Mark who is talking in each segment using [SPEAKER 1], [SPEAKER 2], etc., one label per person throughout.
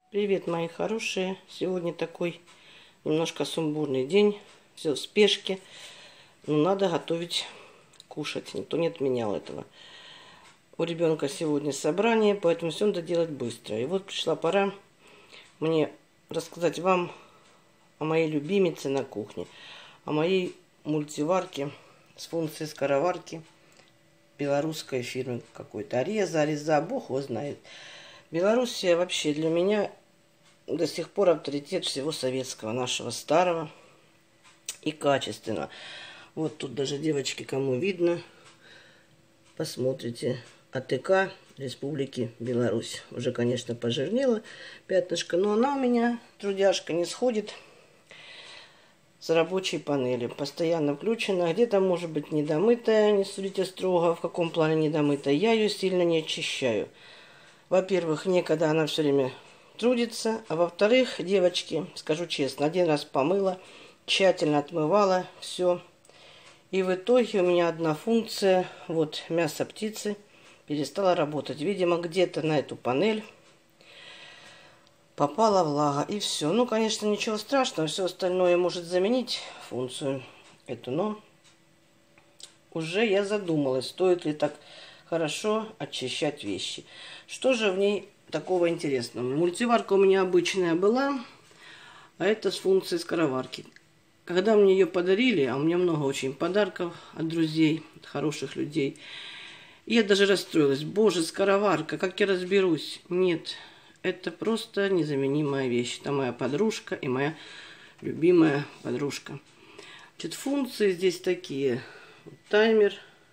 [SPEAKER 1] Привет, мои хорошие! Сегодня такой немножко сумбурный день. Все в спешке. Но надо готовить, кушать. Никто не отменял этого. У ребенка сегодня собрание, поэтому все надо делать быстро. И вот пришла пора мне рассказать вам о моей любимице на кухне. О моей мультиварке с функцией скороварки белорусской фирмы какой-то. Ареза, бог его знает. Белоруссия вообще для меня до сих пор авторитет всего советского, нашего старого и качественного. Вот тут даже, девочки, кому видно, посмотрите. АТК Республики Беларусь. Уже, конечно, пожирнела пятнышко, но она у меня, трудяшка, не сходит с рабочей панели. Постоянно включена. Где-то, может быть, недомытая, не судите строго, в каком плане недомытая. Я ее сильно не очищаю. Во-первых, некогда, она все время трудится. А во-вторых, девочки, скажу честно, один раз помыла, тщательно отмывала все. И в итоге у меня одна функция, вот мясо птицы, перестала работать. Видимо, где-то на эту панель попала влага, и все. Ну, конечно, ничего страшного, все остальное может заменить функцию эту, но уже я задумалась, стоит ли так хорошо очищать вещи. Что же в ней такого интересного? Мультиварка у меня обычная была, а это с функцией скороварки. Когда мне ее подарили, а у меня много очень подарков от друзей, от хороших людей, я даже расстроилась. Боже, скороварка, как я разберусь? Нет, это просто незаменимая вещь. Это моя подружка и моя любимая подружка. Значит, функции здесь такие. Таймер.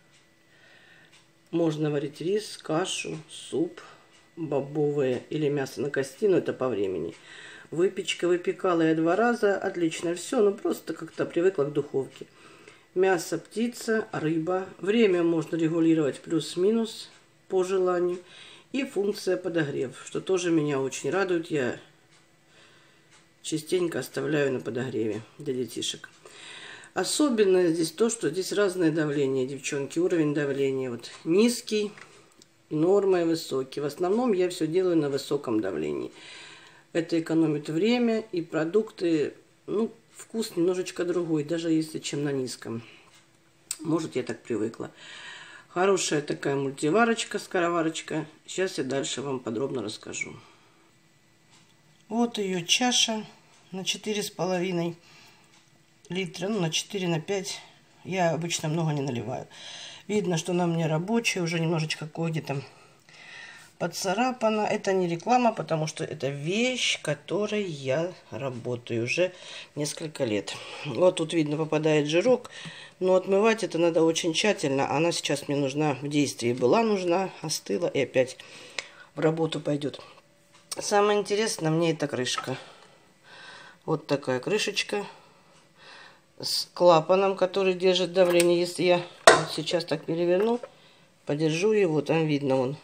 [SPEAKER 1] Можно варить рис, кашу, суп, бобовое или мясо на кости, но это по времени. Выпечка, выпекала я 2 раза, отлично все, но просто как-то привыкла к духовке. Мясо, птица, рыба. Время можно регулировать плюс-минус по желанию. И функция подогрев, что тоже меня очень радует. Я частенько оставляю на подогреве для детишек. Особенно здесь то, что здесь разное давление, девчонки. Уровень давления вот низкий, норма и высокий. В основном я все делаю на высоком давлении. Это экономит время и продукты, ну, вкус немножечко другой, даже если чем на низком. Может, я так привыкла. Хорошая такая мультиварочка, скороварочка. Сейчас я дальше вам подробно расскажу. Вот ее чаша на 4,5 литра, ну, на 4, на 5. Я обычно много не наливаю. Видно, что она у меня рабочая, уже немножечко кое-где-то поцарапана. Это не реклама, потому что это вещь, которой я работаю уже несколько лет. Вот тут видно, попадает жирок, но отмывать это надо очень тщательно. Она сейчас мне нужна в действии. Была нужна, остыла и опять в работу пойдет. Самое интересное мне эта крышка. Вот такая крышечка с клапаном, который держит давление. Если я вот сейчас так переверну, подержу его, там видно он.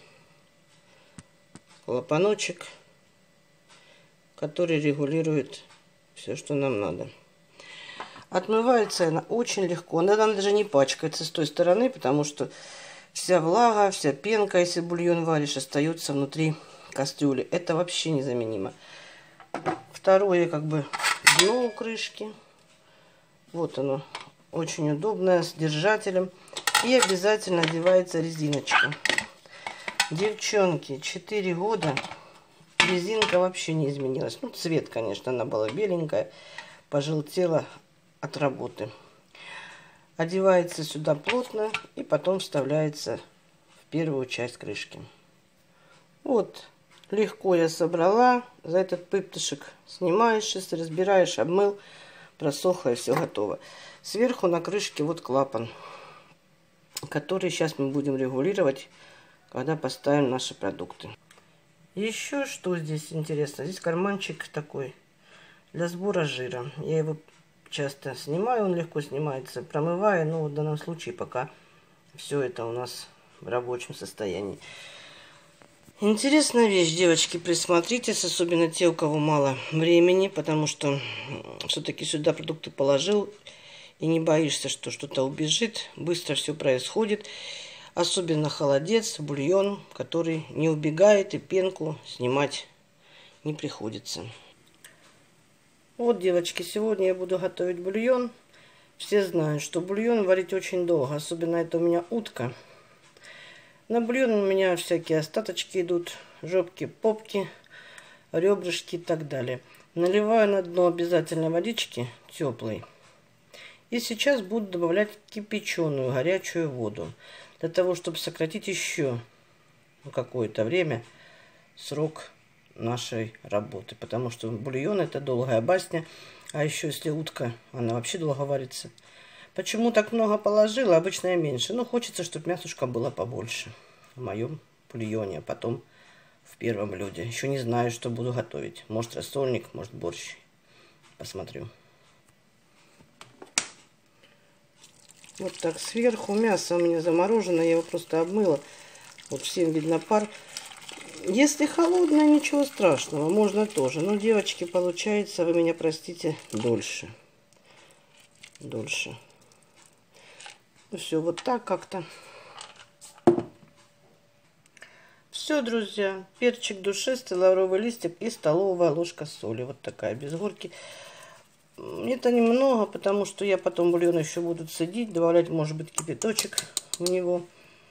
[SPEAKER 1] Клапаночек, который регулирует все, что нам надо. Отмывается она очень легко. Она даже не пачкается с той стороны, потому что вся влага, вся пенка, если бульон варишь, остается внутри кастрюли. Это вообще незаменимо. Второе, как бы, дно у крышки. Вот оно. Очень удобное, с держателем. И обязательно одевается резиночка. Девчонки, 4 года, резинка вообще не изменилась. Ну, цвет, конечно, она была беленькая, пожелтела от работы. Одевается сюда плотно и потом вставляется в первую часть крышки. Вот, легко я собрала. За этот пыптышек снимаешь, если разбираешь, обмыл, просохло и все готово. Сверху на крышке вот клапан, который сейчас мы будем регулировать, когда поставим наши продукты. Еще что здесь интересно. Здесь карманчик такой для сбора жира. Я его часто снимаю, он легко снимается, промываю. Но в данном случае пока все это у нас в рабочем состоянии. Интересная вещь, девочки, присмотритесь, особенно те, у кого мало времени, потому что все-таки сюда продукты положил и не боишься, что что-то убежит. Быстро все происходит. Особенно холодец, бульон, который не убегает, и пенку снимать не приходится. Вот, девочки, сегодня я буду готовить бульон. Все знают, что бульон варить очень долго, особенно это у меня утка. На бульон у меня всякие остаточки идут, жопки, попки, ребрышки и так далее. Наливаю на дно обязательно водички теплой. И сейчас буду добавлять кипяченую горячую воду. Для того, чтобы сократить еще какое-то время срок нашей работы. Потому что бульон это долгая басня. А еще если утка, она вообще долго варится. Почему так много положила? Обычно я меньше. Но хочется, чтобы мясушка было побольше. В моем бульоне. А потом в первом блюде. Еще не знаю, что буду готовить. Может рассольник, может борщ. Посмотрю. Вот так сверху. Мясо у меня заморожено. Я его просто обмыла. Вот всем видно пар. Если холодное, ничего страшного. Можно тоже. Но, девочки, получается, вы меня простите, дольше. Дольше. Ну, все, вот так как-то. Все, друзья. Перчик душистый, лавровый листик и столовая ложка соли. Вот такая, без горки. Это немного, потому что я потом бульон еще буду цедить. Добавлять, может быть, кипяточек в него.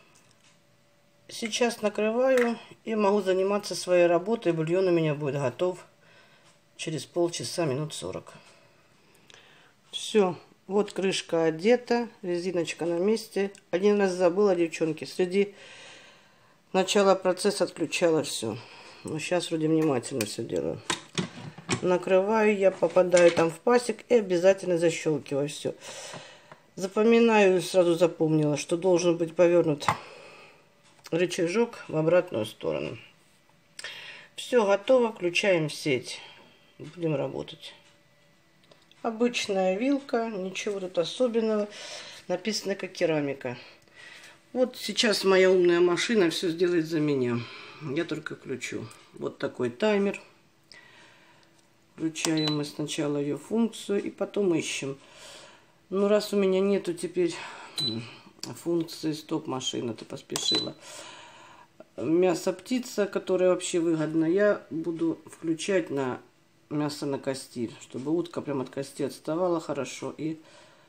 [SPEAKER 1] Сейчас накрываю и могу заниматься своей работой. Бульон у меня будет готов через полчаса, минут 40. Все. Вот крышка одета, резиночка на месте. Один раз забыла, девчонки, среди начала процесса отключала все. Но сейчас вроде внимательно все делаю. Накрываю я, попадаю там в пасек и обязательно защелкиваю все. Запоминаю, сразу запомнила, что должен быть повернут рычажок в обратную сторону. Все готово, включаем сеть. Будем работать. Обычная вилка, ничего тут особенного. Написано как керамика. Вот сейчас моя умная машина все сделает за меня. Я только включу. Вот такой таймер. Включаем мы сначала ее функцию и потом ищем. Ну, раз у меня нету теперь функции стоп-машина, ты поспешила. Мясо птица, которая вообще выгодна, я буду включать на мясо на кости, чтобы утка прям от кости отставала хорошо. И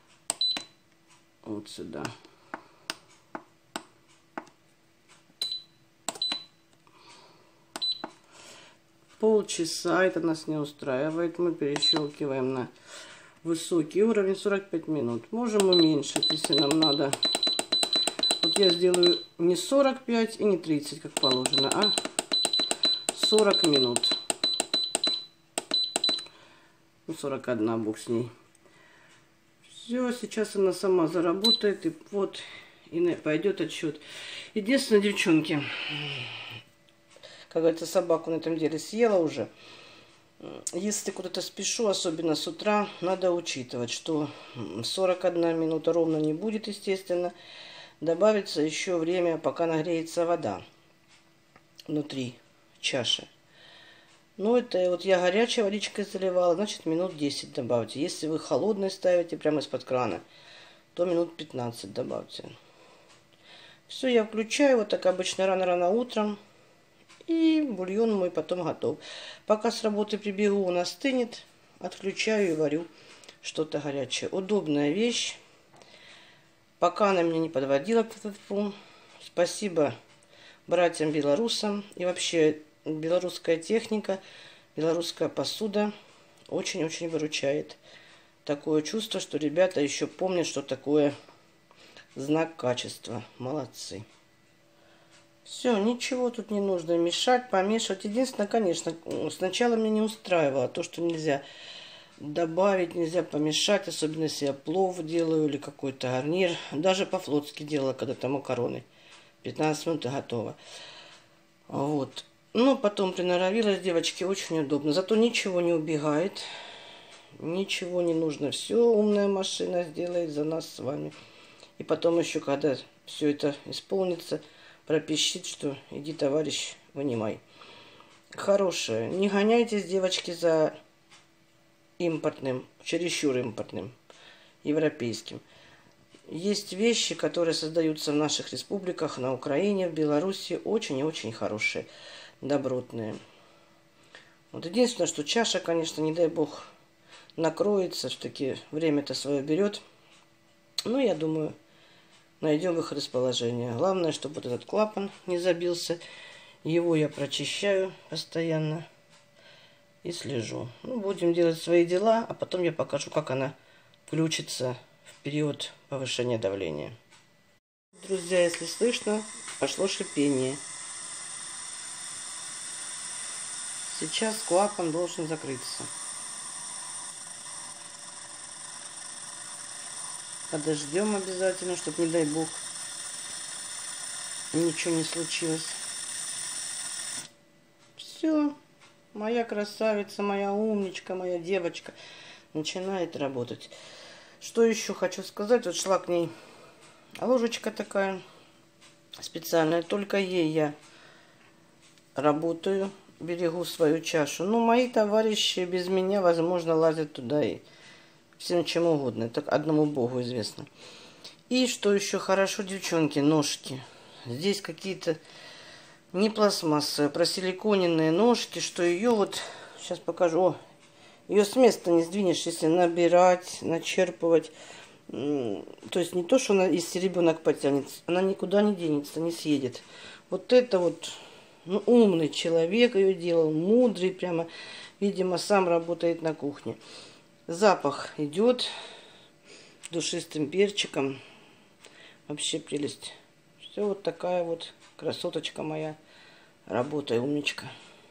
[SPEAKER 1] вот сюда. Полчаса это нас не устраивает. Мы перещелкиваем на высокий уровень, 45 минут. Можем уменьшить, если нам надо. Вот я сделаю не 45 и не 30, как положено, а 40 минут. 41, бог с ней. Все, сейчас она сама заработает. И вот, и пойдет отсчет. Единственное, девчонки, как говорится, собаку на этом деле съела уже. Если куда-то спешу, особенно с утра, надо учитывать, что 41 минута ровно не будет, естественно. Добавится еще время, пока нагреется вода внутри чаши. Ну, это вот я горячей водичкой заливала, значит, минут 10 добавьте. Если вы холодный ставите прямо из-под крана, то минут 15 добавьте. Все, я включаю, вот так обычно рано-рано утром. И бульон мой потом готов. Пока с работы прибегу, он остынет, отключаю и варю что-то горячее. Удобная вещь. Пока она меня не подводила к этому. Спасибо братьям-белорусам. И вообще белорусская техника, белорусская посуда очень-очень выручает. Такое чувство, что ребята еще помнят, что такое знак качества. Молодцы. Все, ничего тут не нужно мешать, помешивать. Единственное, конечно, сначала меня не устраивало то, что нельзя добавить, нельзя помешать, особенно если я плов делаю или какой-то гарнир. Даже по-флотски делала когда-то макароны. 15 минут и готово. Вот. Но потом приноровилась, девочки, очень удобно. Зато ничего не убегает, ничего не нужно. Все умная машина сделает за нас с вами. И потом еще, когда все это исполнится, пропищит, что иди, товарищ, вынимай. Хорошее. Не гоняйтесь, девочки, за импортным, чересчур импортным, европейским. Есть вещи, которые создаются в наших республиках, на Украине, в Беларуси, очень и очень хорошие, добротные. Вот единственное, что чаша, конечно, не дай бог, накроется, все-таки время-то свое берет. Ну, я думаю, найдем выход из положения. Главное, чтобы вот этот клапан не забился. Его я прочищаю постоянно и слежу. Ну, будем делать свои дела, а потом я покажу, как она включится в период повышения давления. Друзья, если слышно, пошло шипение. Сейчас клапан должен закрыться. Подождем обязательно, чтобы, не дай бог, ничего не случилось. Все, моя красавица, моя умничка, моя девочка начинает работать. Что еще хочу сказать? Вот шла к ней ложечка такая специальная, только ей я работаю, берегу свою чашу. Ну, мои товарищи без меня, возможно, лазят туда и всем чем угодно. Это одному Богу известно. И что еще хорошо, девчонки, ножки. Здесь какие-то не пластмассовые, просиликоненные ножки, что ее вот, сейчас покажу, о, ее с места не сдвинешь, если набирать, начерпывать. То есть не то, что она, если ребенок потянет, она никуда не денется, не съедет. Вот это вот, ну, умный человек ее делал, мудрый прямо, видимо, сам работает на кухне. Запах идет душистым перчиком. Вообще прелесть. Все вот такая вот красоточка моя. Работай, умничка.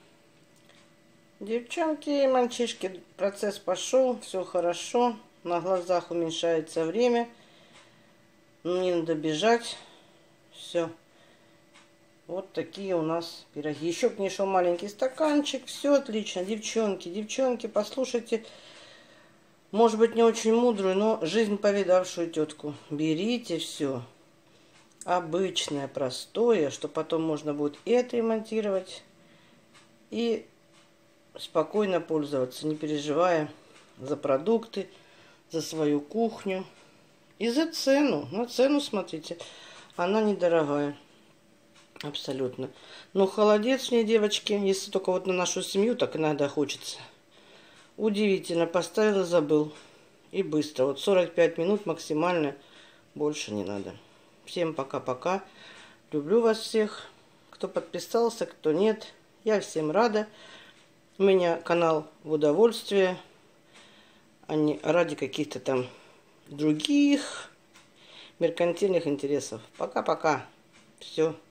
[SPEAKER 1] Девчонки и мальчишки, процесс пошел, все хорошо. На глазах уменьшается время. Мне надо бежать. Все. Вот такие у нас пироги. Еще к ней шел маленький стаканчик. Все отлично. Девчонки, девчонки, послушайте. Может быть, не очень мудрую, но жизнь повидавшую тетку. Берите все обычное, простое, что потом можно будет и отремонтировать, и спокойно пользоваться, не переживая за продукты, за свою кухню и за цену. На цену смотрите, она недорогая. Абсолютно. Но холодец мне, девочки, если только вот на нашу семью, так иногда хочется. Удивительно, поставил и забыл. И быстро. Вот 45 минут максимально, больше не надо. Всем пока-пока. Люблю вас всех. Кто подписался, кто нет. Я всем рада. У меня канал в удовольствие, а не ради каких-то там других меркантильных интересов. Пока-пока. Все.